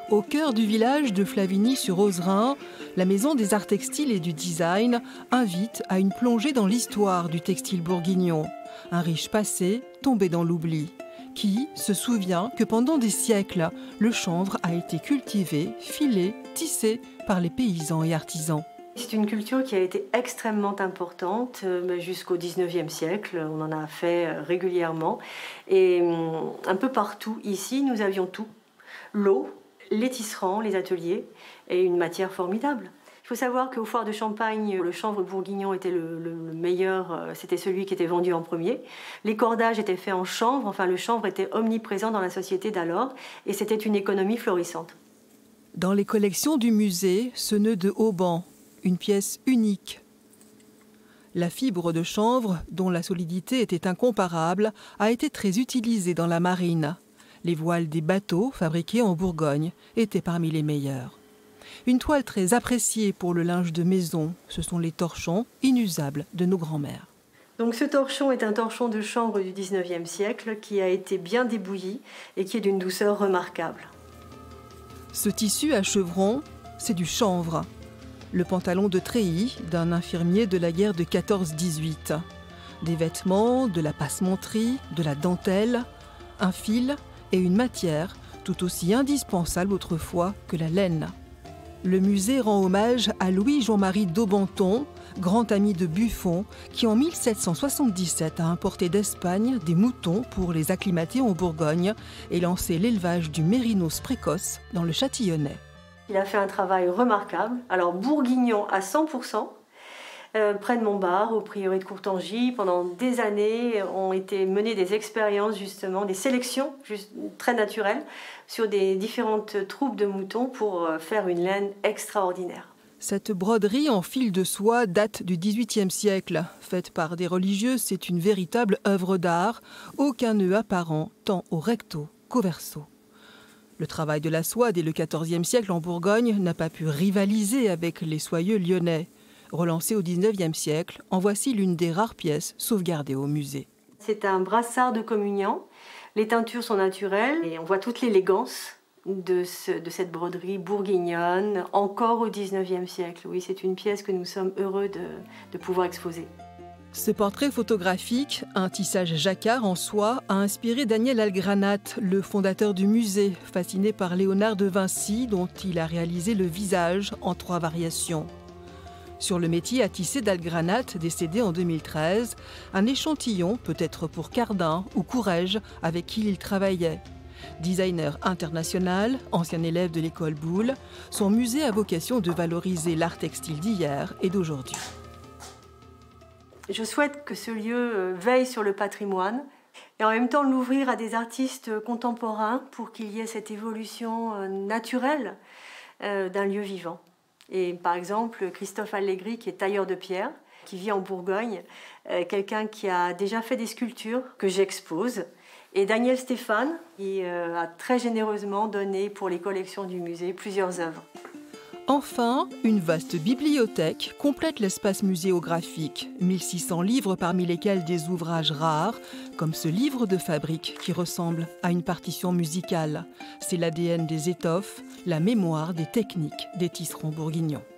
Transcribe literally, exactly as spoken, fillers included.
Au cœur du village de Flavigny-sur-Ozerain, la Maison des Arts Textiles et du Design invite à une plongée dans l'histoire du textile bourguignon. Un riche passé tombé dans l'oubli. Qui se souvient que pendant des siècles, le chanvre a été cultivé, filé, tissé par les paysans et artisans. C'est une culture qui a été extrêmement importante jusqu'au dix-neuvième siècle. On en a fait régulièrement. Et un peu partout ici, nous avions tout. L'eau, les tisserands, les ateliers et une matière formidable. Il faut savoir qu'au foire de Champagne, le chanvre bourguignon était le, le, le meilleur, c'était celui qui était vendu en premier. Les cordages étaient faits en chanvre, enfin le chanvre était omniprésent dans la société d'alors et c'était une économie florissante. Dans les collections du musée, ce nœud de haubans, une pièce unique. La fibre de chanvre, dont la solidité était incomparable, a été très utilisée dans la marine. Les voiles des bateaux, fabriqués en Bourgogne, étaient parmi les meilleurs. Une toile très appréciée pour le linge de maison, ce sont les torchons inusables de nos grands-mères. Donc ce torchon est un torchon de chanvre du dix-neuvième siècle qui a été bien débouilli et qui est d'une douceur remarquable. Ce tissu à chevrons, c'est du chanvre. Le pantalon de treillis d'un infirmier de la guerre de quatorze dix-huit. Des vêtements, de la passementerie, de la dentelle, un fil et une matière tout aussi indispensable autrefois que la laine. Le musée rend hommage à Louis-Jean-Marie d'Aubenton, grand ami de Buffon, qui en mille sept cent soixante-dix-sept a importé d'Espagne des moutons pour les acclimater en Bourgogne et lancé l'élevage du mérinos précoce dans le Châtillonnais. Il a fait un travail remarquable, alors bourguignon à cent pour cent, euh, près de Montbard, au prieuré de Courtangy. Pendant des années ont été menées des expériences, justement, des sélections juste, très naturelles sur des différentes troupes de moutons pour faire une laine extraordinaire. Cette broderie en fil de soie date du dix-huitième siècle. Faite par des religieuses, c'est une véritable œuvre d'art. Aucun nœud apparent, tant au recto qu'au verso. Le travail de la soie dès le quatorzième siècle en Bourgogne n'a pas pu rivaliser avec les soyeux lyonnais. Relancé au dix-neuvième siècle, en voici l'une des rares pièces sauvegardées au musée. C'est un brassard de communion. Les teintures sont naturelles et on voit toute l'élégance de, ce, de cette broderie bourguignonne, encore au dix-neuvième siècle. Oui, c'est une pièce que nous sommes heureux de, de pouvoir exposer. Ce portrait photographique, un tissage jacquard en soie, a inspiré Daniel Algranat, le fondateur du musée, fasciné par Léonard de Vinci, dont il a réalisé le visage en trois variations. Sur le métier à tisser d'Algranat, décédé en deux mille treize, un échantillon, peut-être pour Cardin ou Courrèges, avec qui il travaillait. Designer international, ancien élève de l'école Boulle, son musée a vocation de valoriser l'art textile d'hier et d'aujourd'hui. Je souhaite que ce lieu veille sur le patrimoine et en même temps l'ouvrir à des artistes contemporains pour qu'il y ait cette évolution naturelle d'un lieu vivant. Et par exemple, Christophe Allegri, qui est tailleur de pierre, qui vit en Bourgogne, euh, quelqu'un qui a déjà fait des sculptures que j'expose, et Daniel Stéphane, qui euh, a très généreusement donné pour les collections du musée plusieurs œuvres. Enfin, une vaste bibliothèque complète l'espace muséographique. mille six cents livres parmi lesquels des ouvrages rares, comme ce livre de fabrique qui ressemble à une partition musicale. C'est l'A D N des étoffes, la mémoire des techniques des tisserands bourguignons.